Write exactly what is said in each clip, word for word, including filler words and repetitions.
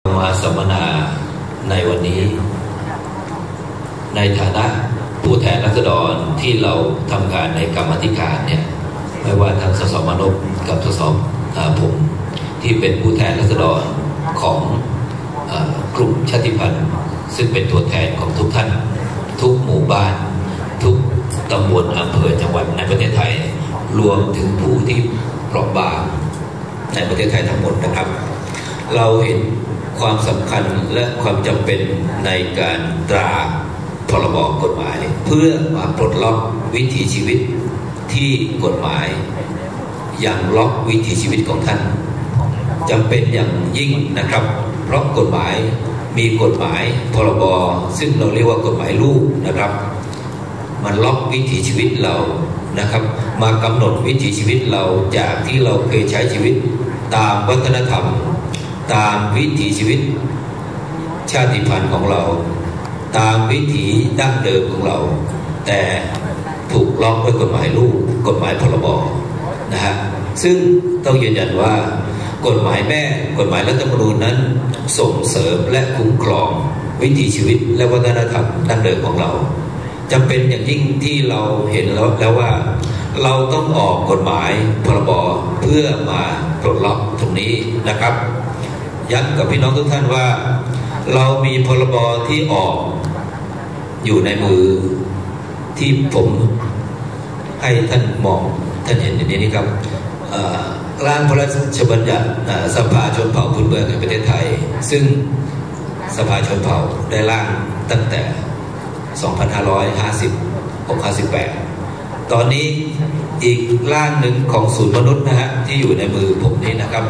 มาสัมมนาในวันนี้ในฐานะผู้แทนราษฎรที่เราทำงานในกรรมาธิการเนี่ยไม่ว่าทางสสมนพกับสสผมที่เป็นผู้แทนราษฎรของกลุ่มชาติพันธุ์ซึ่งเป็นตัวแทนของทุกท่านทุกหมู่บ้านทุกตำบลอำเภอจังหวัดในประเทศไทยรวมถึงผู้ที่เปราะบางในประเทศไทยทั้งหมดนะครับเราเห็นความสำคัญและความจำเป็นในการตราพรบกฎหมายเพื่อมาปลดล็อกวิถีชีวิตที่กฎหมายอย่างล็อกวิถีชีวิตของท่านจำเป็นอย่างยิ่งนะครับเพราะกฎหมายมีกฎหมายพรบซึ่งเราเรียกว่ากฎหมายลูกนะครับมันล็อกวิถีชีวิตเรานะครับมากำหนดวิถีชีวิตเราจากที่เราเคยใช้ชีวิตตามวัฒนธรรมตามวิถีชีวิตชาติพันธุ์ของเราตามวิถีดั้งเดิมของเราแต่ถูกล็อกด้วยกฎหมายลูกกฎหมายพรบนะฮะซึ่งต้องยืนยันว่ากฎหมายแม่กฎหมายรัฐธรรมนูญนั้นส่งเสริมและคุ้มครองวิถีชีวิตและวัฒนธรรมดั้งเดิมของเราจำเป็นอย่างยิ่งที่เราเห็นแล้วแล้วว่าเราต้องออกกฎหมายพรบเพื่อมาปลดล็อกตรงนี้นะครับย้ำกับพี่น้องทุกท่านว่าเรามีพรบที่ออกอยู่ในมือที่ผมให้ท่านมองท่านเห็นอย่างนี้ครับร่างพระราชบัญญัติสภาชนเผ่าพื้นเมืองในประเทศไทยซึ่งสภาชนเผ่าได้ร่างตั้งแต่สองพันห้าร้อยห้าสิบ หก ห้าสิบแปดตอนนี้อีกร่างหนึ่งของศูนย์มนุษย์นะฮะที่อยู่ในมือผมนี้นะครับ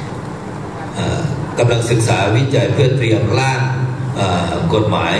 กำลังศึกษาวิจัยเพื่อเตรียมร่างกฎหมาย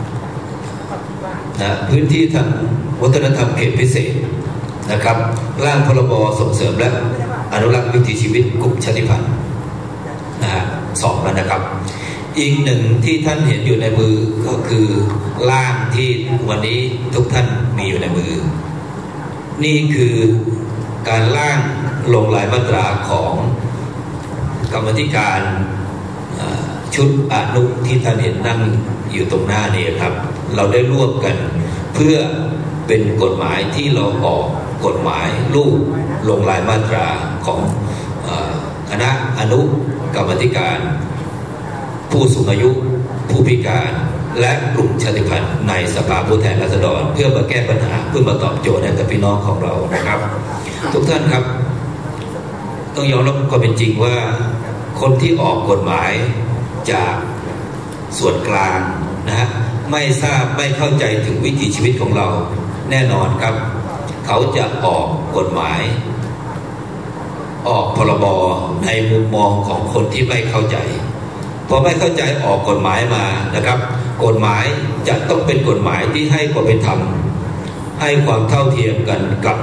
นะพื้นที่ทางวัฒนธรรมเขตพิเศษนะครับร่างพรบส่งเสริมและอนุรักษ์วิถีชีวิตกลุ่มชาติพันธุ์นะฮะสองแล้วนะครับอีกหนึ่งที่ท่านเห็นอยู่ในมือก็คือร่างที่วันนี้ทุกท่านมีอยู่ในมือนี่คือการร่างลงลายมาตราของกรรมธิการชุดอนุที่ท่านเห็นนั่งอยู่ตรงหน้านี้ครับเราได้ร่วมกันเพื่อเป็นกฎหมายที่เราออกกฎหมายลูกลงลายมาตราของคณะอนุกรรมธิการผู้สูงอายุผู้พิการและกลุ่มชาติพันธุ์ในสภาผู้แทนราษฎรเพื่อมาแก้ปัญหาเพื่อมาตอบโจทย์ให้กับพี่น้องของเรานะครับทุกท่านครับต้องยอมรับความเป็นจริงว่าคนที่ออกกฎหมายจากส่วนกลางนะฮะไม่ทราบไม่เข้าใจถึงวิถีชีวิตของเราแน่นอนครับเขาจะออกกฎหมายออกพรบในมุมมองของคนที่ไม่เข้าใจพอไม่เข้าใจออกกฎหมายมานะครับกฎหมายจะต้องเป็นกฎหมายที่ให้ความเป็นธรรมให้ความเท่าเทียมกันกับ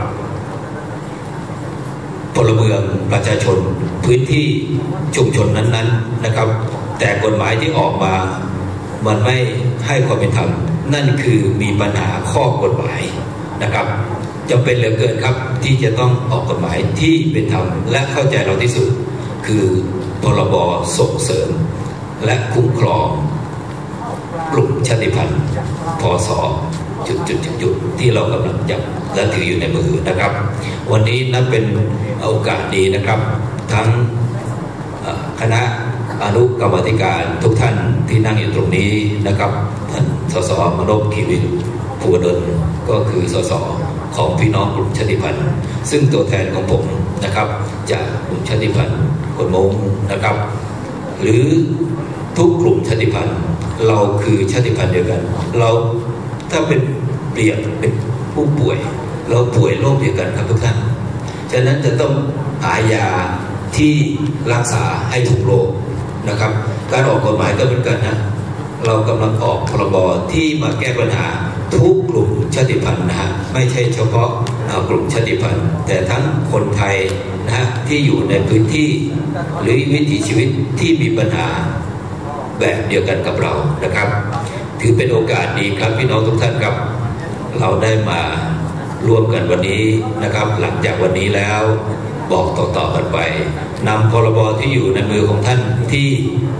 พลเมืองประชาชนพื้นที่ชุมชนนั้นๆนะครับแต่กฎหมายที่ออกมามันไม่ให้ความเป็นธรรมนั่นคือมีปัญหาข้อกฎหมายนะครับจำเป็นเหลือเกินครับที่จะต้องออกกฎหมายที่เป็นธรรมและเข้าใจเราที่สุดคือพรบส่งเสริมและคุ้มครองกลุ่มชาติพันธุ์พศจุดๆๆที่เรากำลังจับและถืออยู่ในมือนะครับวันนี้นับเป็นโอกาสดีนะครับทั้งคณะอนุกรรมาธิการทุกท่านที่นั่งอยู่ตรงนี้นะครับท่านสสมนพ ขีวินภูวดลก็คือสสของพี่น้องกลุ่มชาติพันธุ์ซึ่งตัวแทนของผมนะครับจากกลุ่มชาติพันธุ์คนมงนะครับหรือทุกกลุ่มชาติพันธุ์เราคือชาติพันธุ์เดียวกันเราถ้าเป็นเปรียบเป็นผู้ป่วยเราป่วยโรคเดียวกันครับทุกท่านฉะนั้นจะต้องหายาที่รักษาให้ถูกโรคนะครับการออกกฎหมายก็เหมือนกันนะเรากำลังออกพรบที่มาแก้ปัญหาทุกกลุ่มชาติพันธุ์นะฮะไม่ใช่เฉพาะกลุ่มชาติพันธุ์แต่ทั้งคนไทยนะฮะที่อยู่ในพื้นที่หรือวิถีชีวิตที่มีปัญหาแบบเดียวกันกับเรานะครับถือเป็นโอกาสดีครับพี่น้องทุกท่านครับเราได้มาร่วมกันวันนี้นะครับหลังจากวันนี้แล้วบอกต่อๆกันไปนำพรบที่อยู่ในมือของท่านที่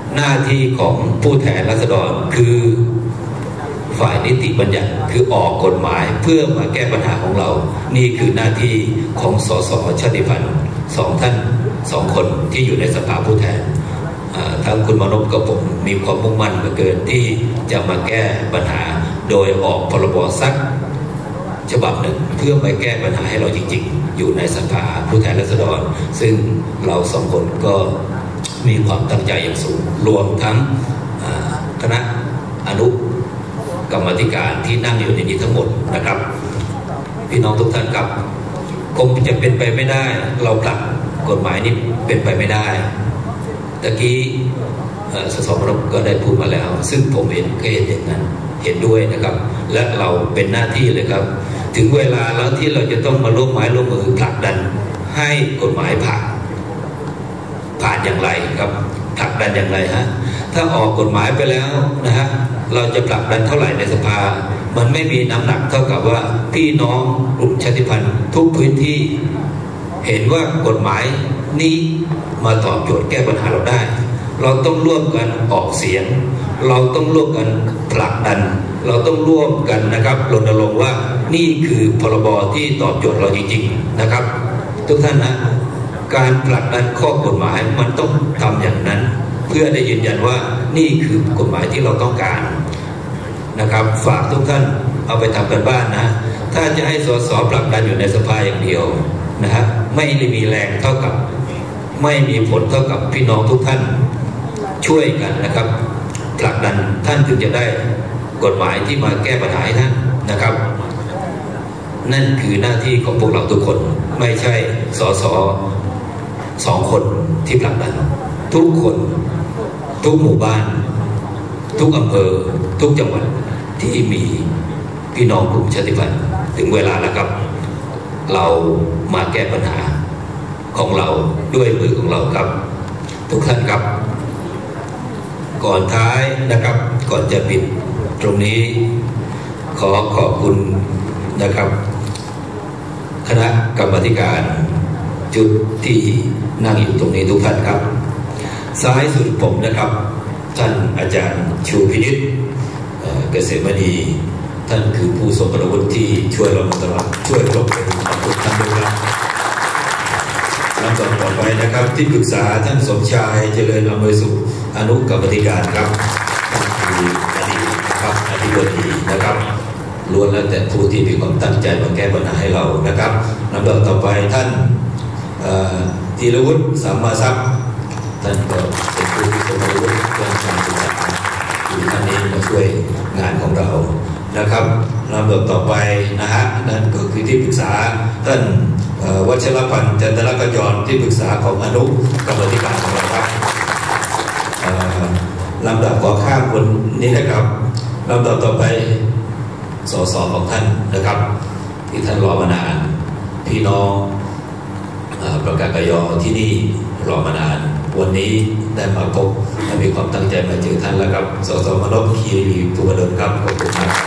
หน้าที่ของผู้แทนราษฎรคือฝ่ายนิติบัญญัติคือออกกฎหมายเพื่อมาแก้ปัญหาของเรานี่คือหน้าที่ของสสชาติพันธุ์สองท่านสองคนที่อยู่ในสภาผู้แทนทั้งคุณมนพกับผมมีความมุ่งมั่นเหลือเกินที่จะมาแก้ปัญหาโดยออกพรบสักฉบับหนึ่งเพื่อไปแก้ปัญหาให้เราจริงๆอยู่ในสภาผู้แทนราษฎรซึ่งเราสองคนก็มีความตั้งใจอย่างสูงรวมทั้งคณะอนุกรรมธิการที่นั่งอยู่ในนี้ทั้งหมดนะครับพี่น้องทุกท่านครับคงจะเป็นไปไม่ได้เราผลักกฎหมายนี้เป็นไปไม่ได้ตะกี้สสมรบก็ได้พูดมาแล้วซึ่งผมเห็นก็เห็นอย่างนั้นเห็นด้วยนะครับและเราเป็นหน้าที่เลยครับถึงเวลาแล้วที่เราจะต้องมาร่วมไม้ร่วมมือผลักดันให้กฎหมายผ่านผ่านอย่างไรครับผลักดันอย่างไรฮะถ้าออกกฎหมายไปแล้วนะฮะเราจะผลักดันเท่าไหร่ในสภามันไม่มีน้ำหนักเท่ากับว่าพี่น้องกลุ่มชาติพันธุ์ทุกพื้นที่เห็นว่ากฎหมายนี้มาตอบโจทย์แก้ปัญหาเราได้เราต้องร่วมกันออกเสียงเราต้องร่วมกันผลักดันเราต้องร่วมกันนะครับรณรงค์ว่านี่คือพรบที่ตอบโจทย์เราจริงๆนะครับทุกท่านนะการผลักดันข้อกฎหมายมันต้องทำอย่างนั้นเพื่อได้ยืนยันว่านี่คือกฎหมายที่เราต้องการนะครับฝากทุกท่านเอาไปทำกันบ้านนะถ้าจะให้สสผลักดันอยู่ในสภาอย่างเดียวนะฮะไม่ได้มีแรงเท่ากับไม่มีผลเท่ากับพี่น้องทุกท่านช่วยกันนะครับผลักดันท่านถึงจะได้กฎหมายที่มาแก้ปัญหาให้ท่านนะครับนั่นคือหน้าที่ของพวกเราทุกคนไม่ใช่สสสองคนที่ผลักดันทุกคนทุกหมู่บ้านทุกอำเภอทุกจังหวัดที่มีพี่น้องกลุ่มชาติพันธุ์ถึงเวลาแล้วครับเรามาแก้ปัญหาของเราด้วยมือของเราครับทุกท่านครับก่อนท้ายนะครับก่อนจะปิดตรงนี้ขอขอบคุณนะครับคณะกรรมการจุดที่นั่งอยู่ตรงนี้ทุกท่านครับซ้ายสุดผมนะครับท่านอาจารย์ชูพินิจเกษมณีท่านคือผู้ทรงคุณวุฒิที่ช่วยเรามาตลอดช่วยเราเป็นขอบคุณท่านด้วยครับลำดับต่อไปนะครับที่ปรึกษาท่านสมชายเจริญอำนวยสุขอนุกรรมการครับท่านคืออดีตครับอธิบดีนะครับล้วนแล้วแต่ผู้ที่มีความตั้งใจมาแก้ปัญหาให้เรานะครับลำดับต่อไปท่านธีรวุฒิสัมมาทรัพย์ท่านก็เป็นผู้ที่ทรงคุณวุฒิเรื่องการศึกษาอยู่ท่านนี้มาช่วยงานของเรานะครับลำดับต่อไปนะฮะนั่นก็คือที่ปรึกษาท่านวัชรพันธ์จันทรกยรที่ปรึกษาของอนุกรรมธิการของเราครับลำดับขอข้ามคนนี้นะครับลำดับต่อไปสสของท่านนะครับที่ท่านรอมานานพี่น้องประกาศกยอที่นี่รอมานานวันนี้ได้มาพบและมีความตั้งใจมาเจอท่านแล้วครับสสมนพคีรีภูวดลครับขอบคุณมาก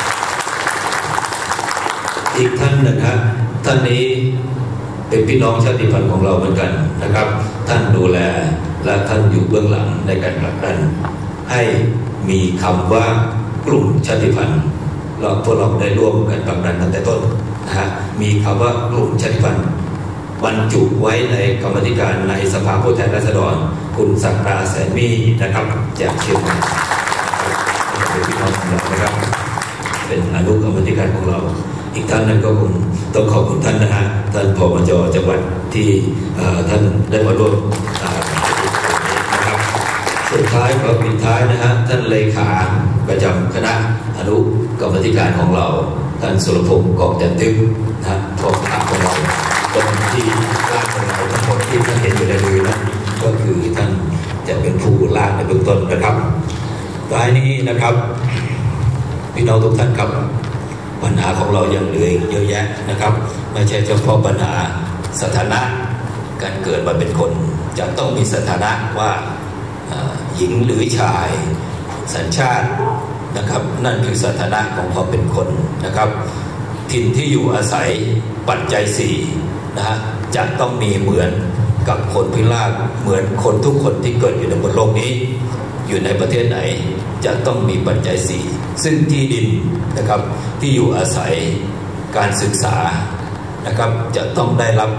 อีกท่านหนึ่งครับท่านนี้เป็นพี่น้องชาติพันธุ์ของเราเหมือนกันนะครับท่านดูแลและท่านอยู่เบื้องหลังในการผลักดันให้มีคำว่ากลุ่มชาติพันธุ์เราพวกเราได้ร่วมกันผลักดันตั้งแต่ต้นนะฮะมีคำว่ากลุ่มชาติพันธุ์บรรจุไว้ในกรรมธิการในสภาผู้แทนราษฎรคุณศักดาแสนมีนะครับจากเชียงใหม่เป็นพี่น้องของเรานะครับเป็นอนุกรรมธิการของเราอีกท่านนั้นก็คงต้องขอบคุณท่านนะฮะท่านผอ.จ.จังหวัดที่ท่านได้มาร่วมนะครับสุดท้ายขอปิดท้ายนะฮะท่านเลขาประจำคณะอนุกรรมธิการของเราท่านสุรพงศ์กองจันทึกนะพวกท่านของเราคนที่ลากของเราทั้งหมดที่ท่านเห็นอยู่ในมือนั้นก็คือท่านจะเป็นผู้ลากในเบื้องต้นนะครับท้ายนี้นะครับพี่น้องทุกท่านครับปัญหาของเรายังเหลือเยอะแยะนะครับไม่ใช่เฉพาะปัญหาสถานะการเกิดมาเป็นคนจะต้องมีสถานะว่าหญิงหรือชายสัญชาตินะครับนั่นคือสถานะของความเป็นคนนะครับถิ่นที่อยู่อาศัยปัจจัยสี่นะฮะจะต้องมีเหมือนกับคนพิราบเหมือนคนทุกคนที่เกิดอยู่ในบนโลกนี้อยู่ในประเทศไหนจะต้องมีปัจจัยสี่ซึ่งที่ดินนะครับที่อยู่อาศัยการศึกษานะครับจะต้องได้รับ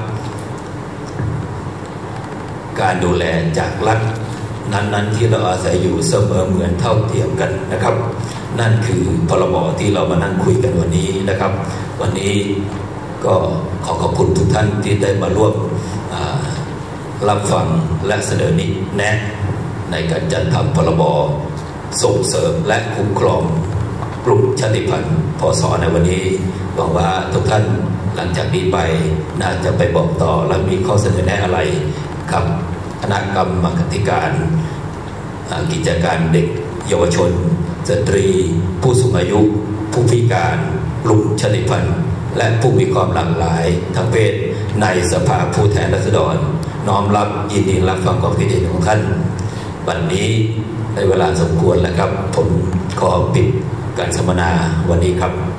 การดูแลจากรัฐนั้นๆที่เราอาศัยอยู่เสมอเหมือนเท่าเทียมกันนะครับนั่นคือพรบที่เรามานั่งคุยกันวันนี้นะครับวันนี้ก็ขอขอบคุณทุกท่านที่ได้มาร่วมรับฟังและเสนอแนะในการจัดทำพรบส่งเสริมและคุ้มครองกลุ่มชาติพันธุ์พศในวันนี้หวังว่าทุกท่านหลังจากนี้ไปน่าจะไปบอกต่อและมีข้อเสนอแนะอะไรกับคณะกรรมการกิจการเด็กเยาวชนสตรีผู้สูงอายุผู้พิการกลุ่มชาติพันธุ์และผู้มีความหลากหลายทางเพศในสภาผู้แทนราษฎรน้อมรับยินดีรับฟังความคิดเห็นของท่านวันนี้ในเวลาสมควรแล้วครับผมขอปิดการสัมมนาวันนี้ครับ